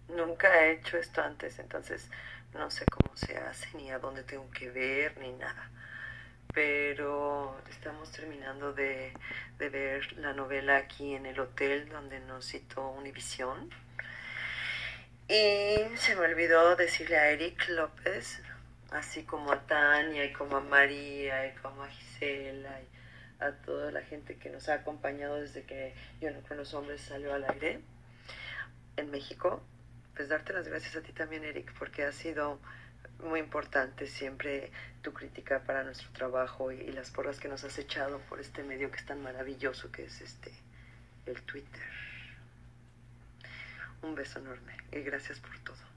nunca he hecho esto antes, entonces no sé cómo se hace, ni a dónde tengo que ver, ni nada. Pero estamos terminando de ver la novela aquí en el hotel donde nos citó Univisión. Y se me olvidó decirle a Eric López, así como a Tania y como a María y como a Gisela y a toda la gente que nos ha acompañado desde que Yo no con los hombres salió al aire en México, pues darte las gracias a ti también, Eric, porque ha sido muy importante siempre tu crítica para nuestro trabajo y las porras que nos has echado por este medio que es tan maravilloso que es el Twitter. Un beso enorme y gracias por todo.